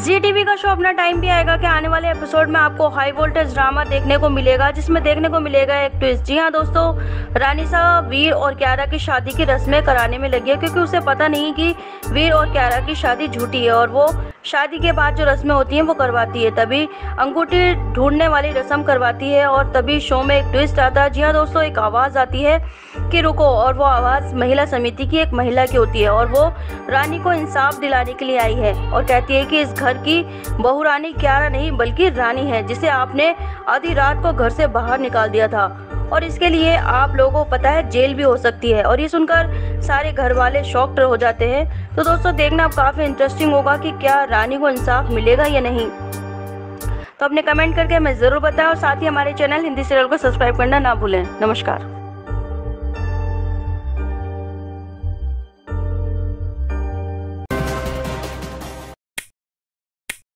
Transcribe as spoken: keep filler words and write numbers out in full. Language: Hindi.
जी टीवी का शो अपना टाइम भी आएगा कि आने वाले एपिसोड में आपको हाई वोल्टेज ड्रामा देखने को मिलेगा, जिसमें देखने को मिलेगा एक ट्विस्ट। जी हाँ दोस्तों, रानिसा वीर और क्यारा की शादी की रस्में कराने में लगी है, क्योंकि उसे पता नहीं कि वीर और क्यारा की शादी झूठी है और वो शादी के बाद जो रस्में होती हैं वो करवाती है। तभी अंगूठी ढूंढने वाली रस्म करवाती है और तभी शो में एक ट्विस्ट आता है। जी हाँ दोस्तों, एक आवाज़ आती है कि रुको, और वो आवाज़ महिला समिति की एक महिला की होती है और वो रानी को इंसाफ दिलाने के लिए आई है और कहती है कि इस घर की बहू रानी क्यारा नहीं बल्कि रानी है, जिसे आपने आधी रात को घर से बाहर निकाल दिया था और इसके लिए आप लोगों को पता है जेल भी हो सकती है। और ये सुनकर सारे घर वाले शॉक्ड हो जाते हैं। तो दोस्तों देखना अब काफ़ी इंटरेस्टिंग होगा कि क्या रानी को इंसाफ मिलेगा या नहीं। तो अपने कमेंट करके हमें ज़रूर बताएं और साथ ही हमारे चैनल हिंदी सीरियल को सब्सक्राइब करना ना भूलें। नमस्कार।